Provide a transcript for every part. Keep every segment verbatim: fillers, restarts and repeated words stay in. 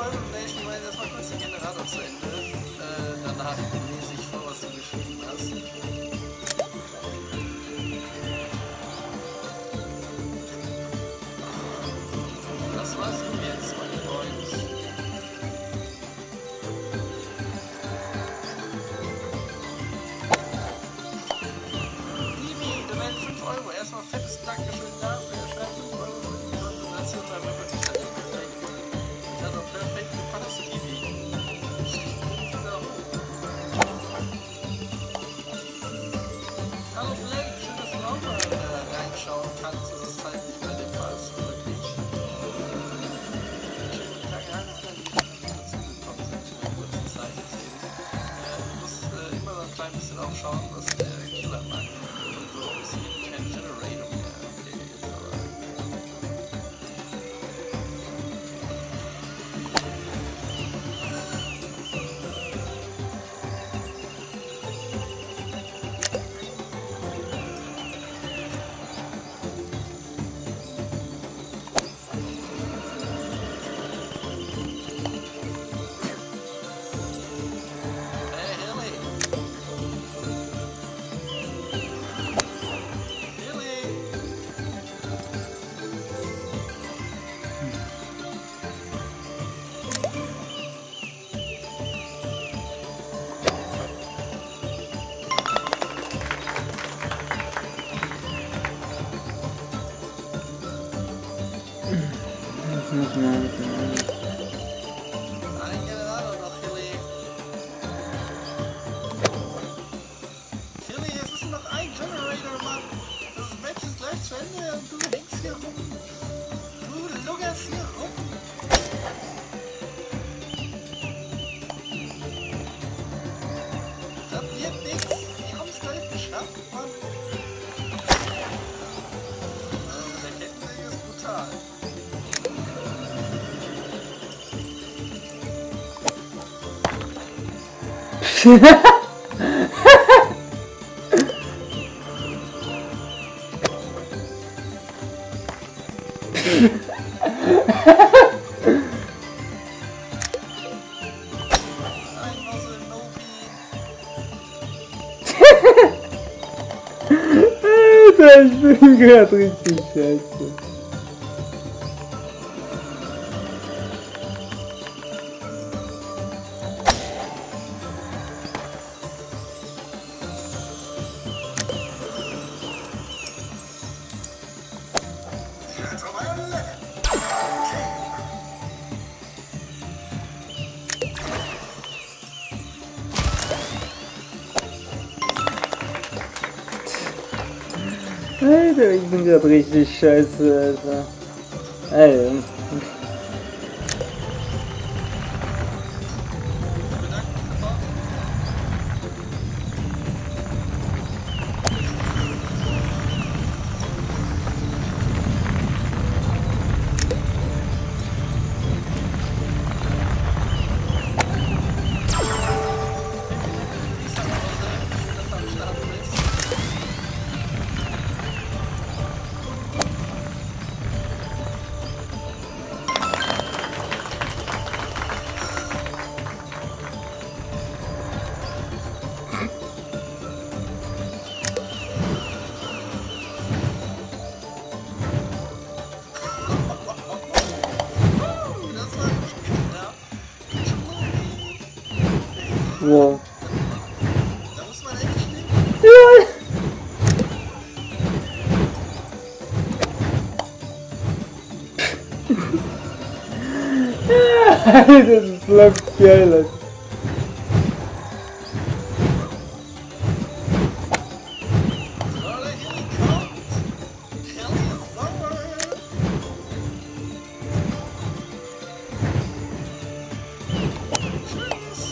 Folge, ne, ich meine erstmal kurz den Generator zu Ende. Äh, danach lese ich vor, was du geschrieben hast. Das war's nun jetzt, mein Freund. Bibi, du meinst fünf Euro. Erstmal fettes Dankeschön dafür. Er schreibt fünf Euro für die Konversation beim Repertoire. Das hat doch perfekt gefallen, Bibi. Hallo Blake, schön, dass du auch mal äh, reinschauen kannst. Das ist halt nicht bei dem Fall so wirklich. Schönen Tag, alles Gute, dass dazu gekommen sind in der kurzen Zeit jetzt eben. Äh, du musst äh, immer so ein klein bisschen auch schauen, was der Killer macht. Und so ein bisschen kein Generator mehr. Okay, jetzt aber. Hey, Hilly! Hilly! Das muss man mit dem Ein Generator noch, Hilly! Hilly, es ist noch ein Generator, Mann! Das Match ist gleich zu Ende und du hängst hier rum! Du luggerst hier rum! Das wird nichts! Wir haben es gleich geschafft, Mann! Also, der Kettensäge ist brutal. Ein Muzzle Nobi. Alter, ich bin gerade richtig scheiße. Alter, ich bin gerade richtig scheiße, Alter. Alter. Wow. Da muss man echt stehen. Das ist läuft geil, Alter. Rolle Hilly kommt. Hilly ist sauber. Tschüss.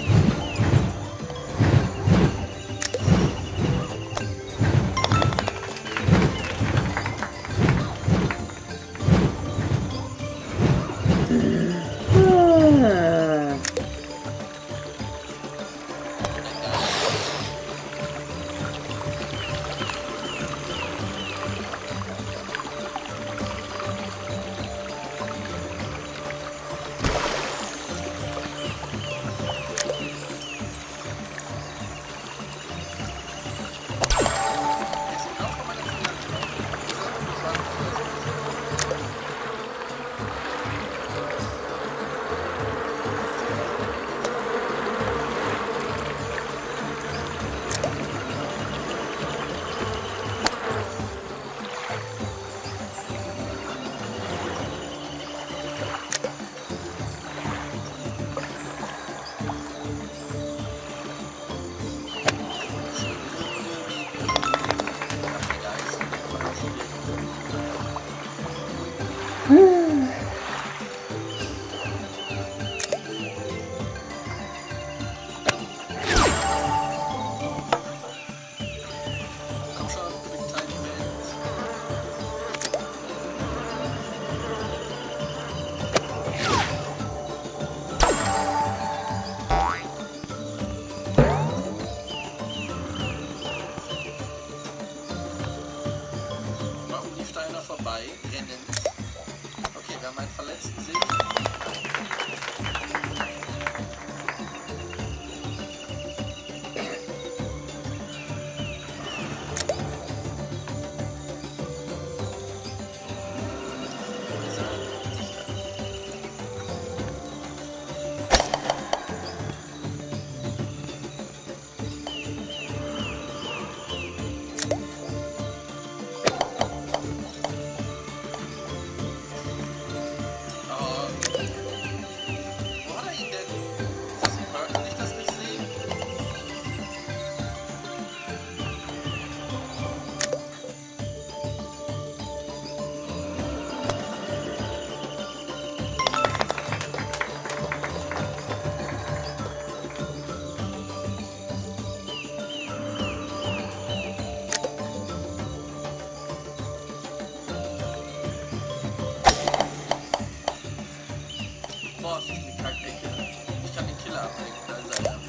Kackecke. Ich kann den Killer ablenken, da ist er.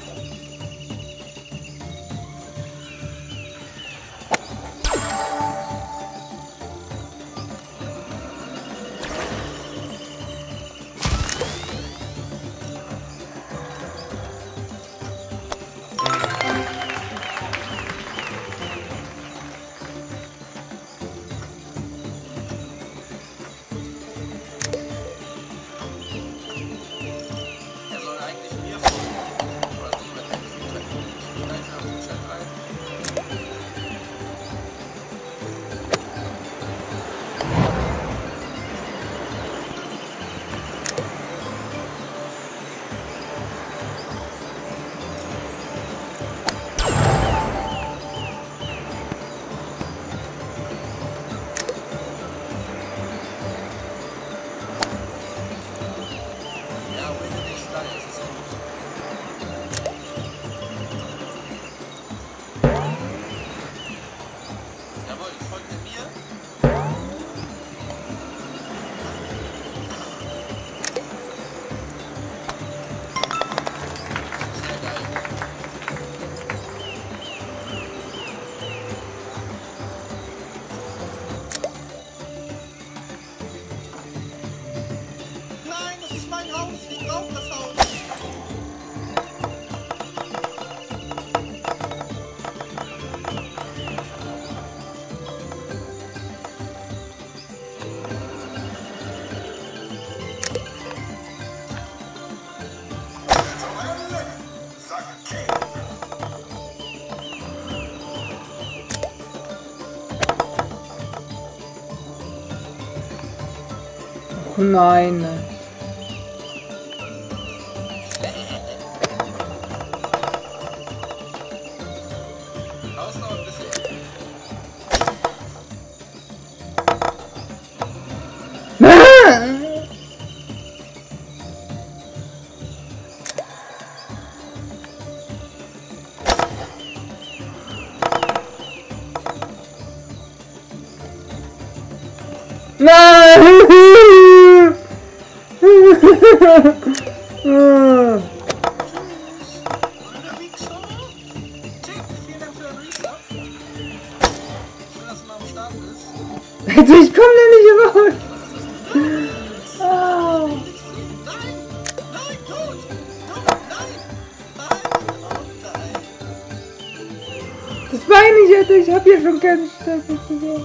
Nein. Haus noch ein bisschen. Nein! Ich komme da nicht raus. Oh. Nein! Nein, tot! Tot! Nein! Nein! Oh nein! Das meine ich jetzt, ich habe hier schon ganz stark gesehen.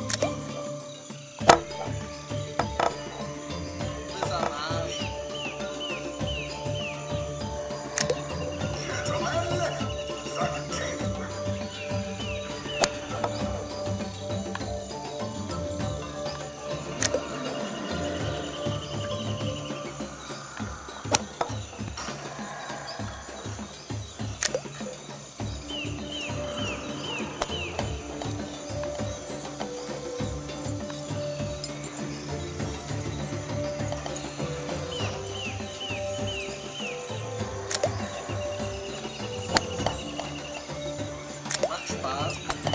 Bis am Arsch. Macht Spaß.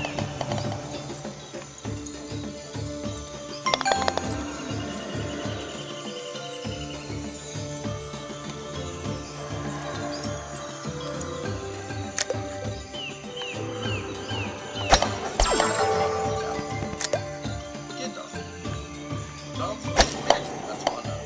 Geht doch. Warum sind wir so Reaktionstransporter?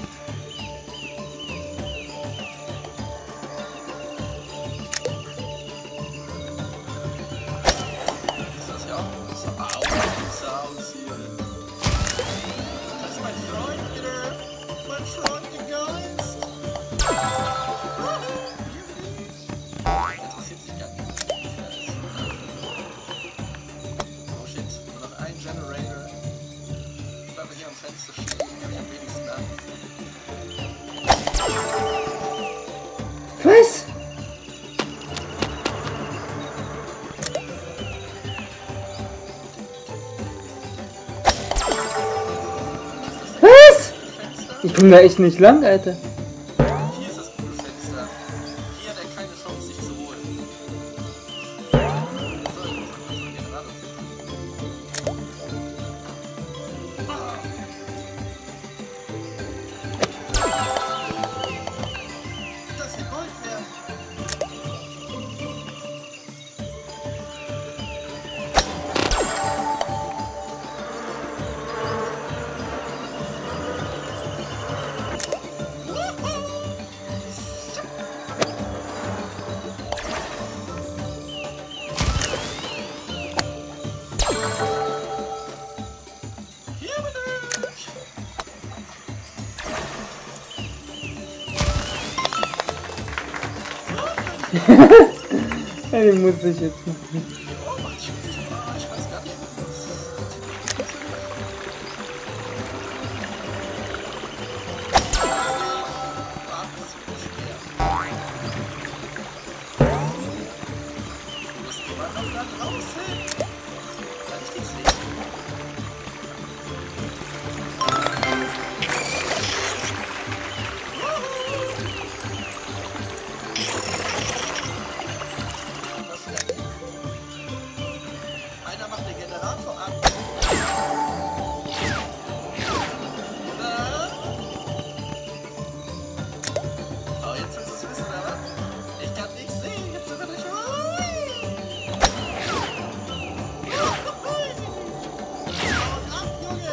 Ist das ja auch so au, Saus hier. Das ist mein Freund wieder. Mein Freund, der Geist. Interessiert sich gar nicht. Oh shit, nur noch ein Generator. Ich bleibe hier am Fenster stehen, kann ich am wenigsten an. Was? Was? Ich komme da echt nicht lang, Alter. Hier ist das gute Fenster. Hier hat er keine Chance, sich zu holen. So, ich muss mal den Generator finden. Ah. Ja, den muss ich jetzt machen. Oh, macht schon Spaß. Ich weiß gar nicht, einer macht den Generator an. Oh, jetzt willst du es wissen, oder? Ich kann nicht sehen, jetzt sind wir nicht. Und ab, Junge!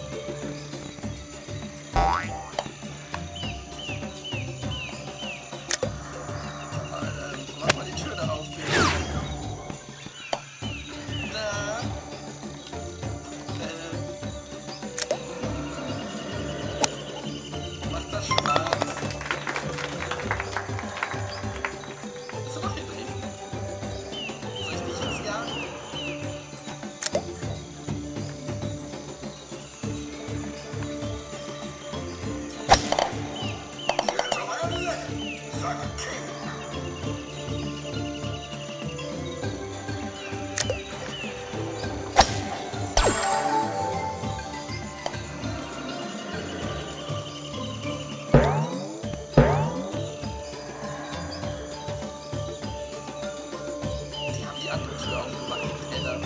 Alter, mach mal die Tür da auf. Na? Äh. Macht das Spaß? Bist du noch hier drin? Soll ich dich jetzt jagen? Die haben die andere Tür aufgemacht, die Penner.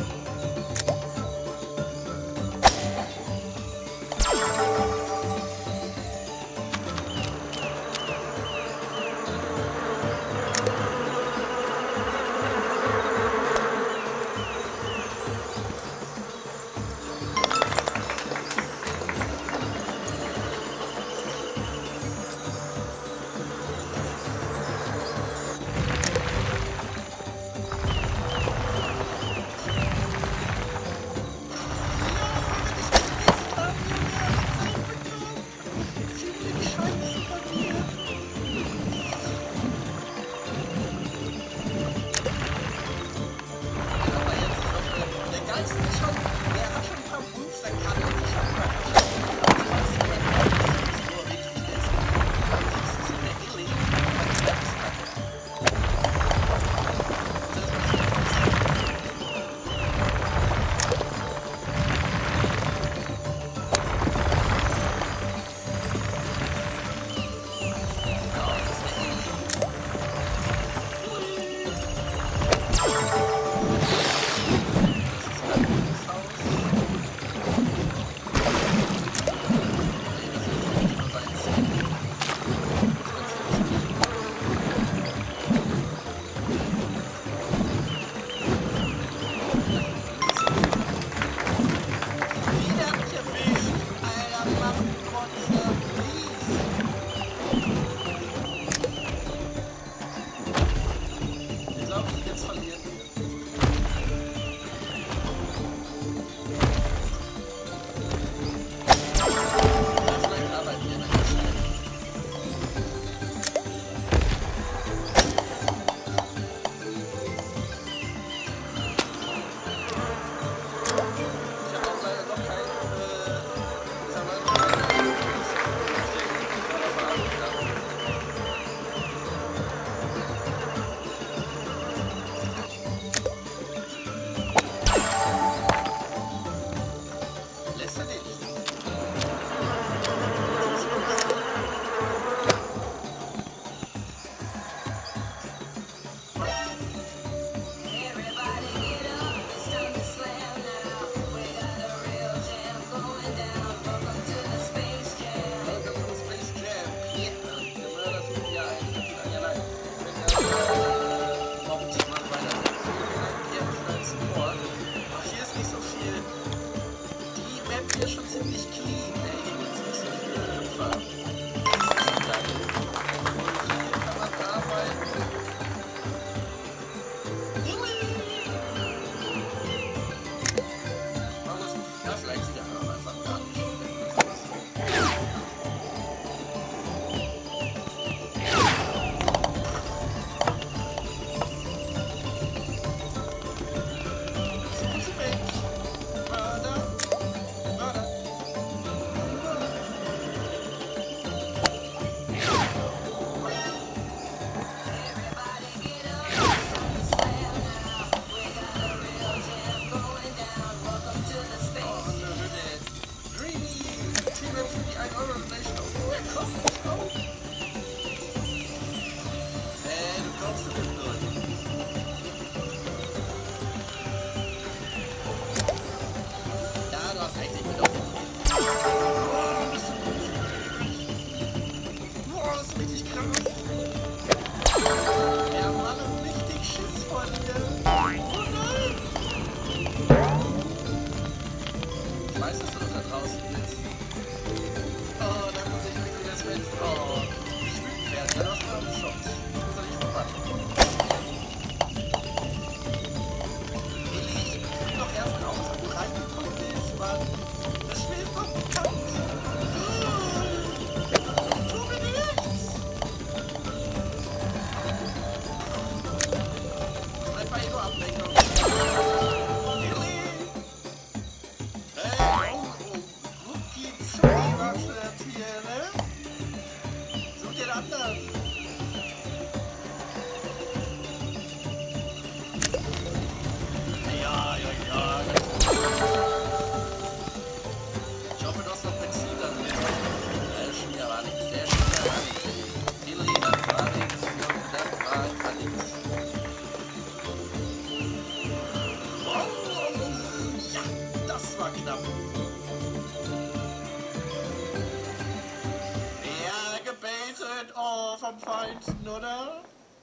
vom Feinsten, oder?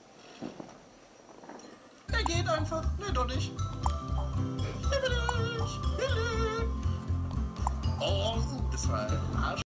Er geht einfach. Ne, doch nicht. Oh, das war ein Arsch.